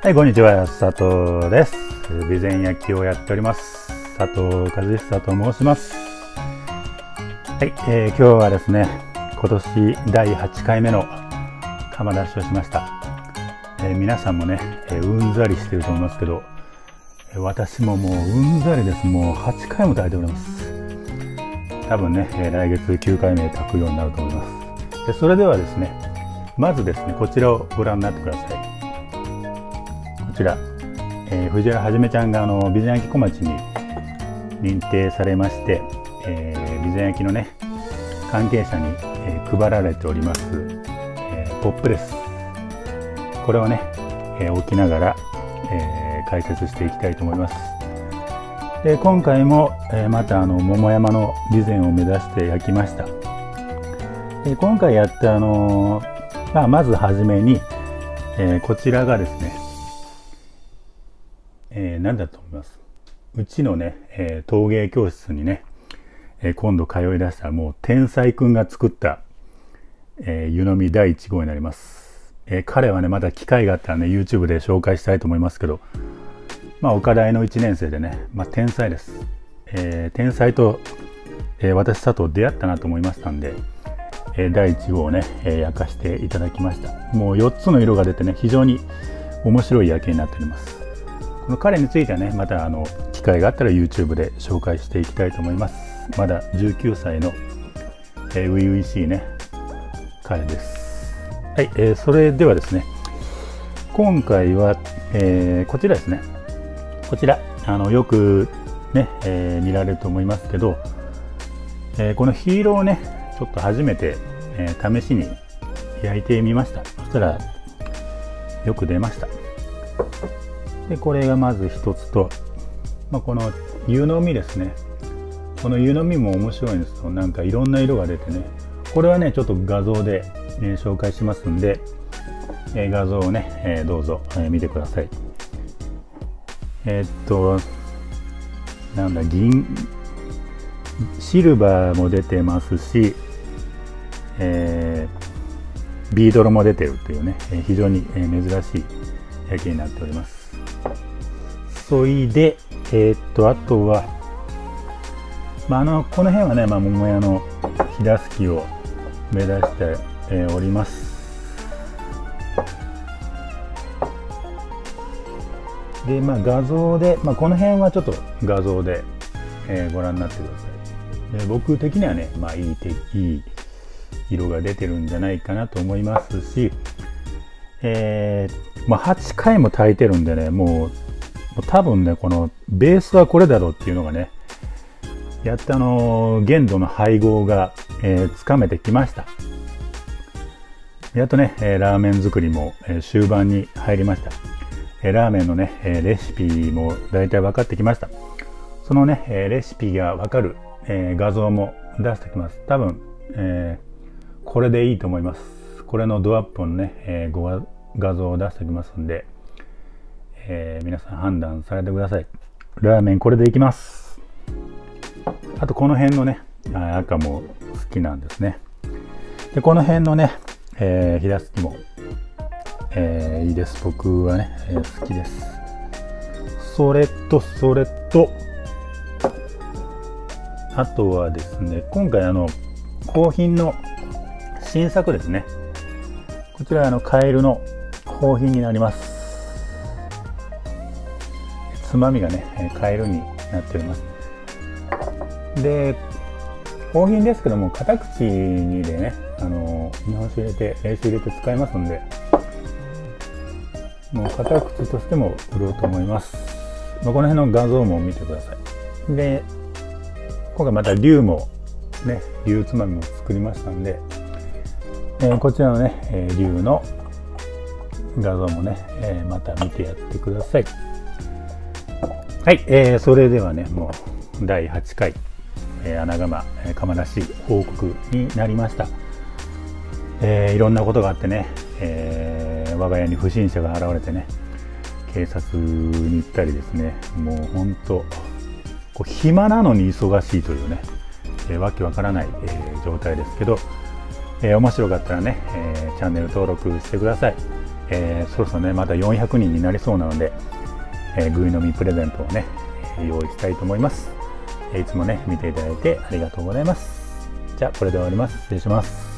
はい、こんにちは、佐藤です。備前焼きをやっております。佐藤和久と申します。はい、今日はですね、今年第8回目の窯出しをしました。皆さんもね、うんざりしてると思いますけど、私ももううんざりです。もう8回も炊いております。多分ね、来月9回目炊くようになると思います。それではですね、まずですね、こちらをご覧になってください。こちら、藤原はじめちゃんが備前焼小町に認定されまして、備前焼のね関係者に、配られております、ポップです。これをね、置きながら、解説していきたいと思います。で今回も、また桃山の備前を目指して焼きました。で今回やったまずはじめに、こちらがですね何だと思います？うちのね、陶芸教室にね、今度通い出したもう天才くんが作った、湯飲み第1号になります。彼はねまた機会があったらね YouTube で紹介したいと思いますけど、岡大の1年生でね、天才です。天才と、私佐藤出会ったなと思いましたんで、第1号をね、焼かしていただきました。もう4つの色が出てね非常に面白い焼きになっております。この彼についてはねまた機会があったら YouTube で紹介していきたいと思います。まだ19歳の初々しいね彼です。はい、それではですね今回は、こちらですね。こちらよくね、見られると思いますけど、このヒーローをねちょっと初めて、試しに焼いてみました。そしたらよく出ました。でこれがまず一つと、この湯飲みですね。この湯飲みも面白いんですよ。なんかいろんな色が出てね、これはねちょっと画像で、紹介しますんで、画像をね、どうぞ、見てください。なんだシルバーも出てますし、ビードロも出てるというね、非常に珍しい焼きになっております。それで、あとは、この辺はね、桃屋のひだすきを目指して、おります。で、画像で、この辺はちょっと画像で、ご覧になってください。で僕的にはね、いい色が出てるんじゃないかなと思いますし、8回も炊いてるんでね、もう多分ねこのベースはこれだろうっていうのがねやった原土の配合が、つかめてきました。やっとね、ラーメン作りも、終盤に入りました。ラーメンのね、レシピもだいたい分かってきました。そのね、レシピが分かる、画像も出してきます。多分、これでいいと思います。これのドアップのね、画像を出してきますんで、皆さん判断されてください。ラーメンこれでいきます。あとこの辺のね赤も好きなんですね。でこの辺のね、ひだすきも、いいです。僕はね、好きです。それとあとはですね今回高品の新作ですね。こちらカエルの高品になります。つまみがねカエルになっております。で高品ですけども片口にでね日本酒入れて冷酒入れて使えますんで、もう片口としても売ろうと思います。この辺の画像も見てください。で今回また龍もね龍つまみも作りましたんで、こちらのね龍の画像もね、また見てやってください。はい、それではねもう第8回、穴窯窯出し報告になりました。いろんなことがあってね、我が家に不審者が現れてね警察に行ったりですね、もうほんと暇なのに忙しいというね、わけわからない、状態ですけど、面白かったらね、チャンネル登録してください。 そろそろねまた400人になりそうなので、ぐい飲みプレゼントをね用意したいと思います。いつもね見ていただいてありがとうございます。じゃあこれで終わります。失礼します。